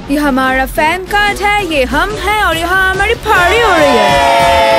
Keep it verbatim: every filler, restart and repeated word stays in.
ये हमारा fan card है, ये हम हैं और यहाँ हमारी पार्टी हो रही है।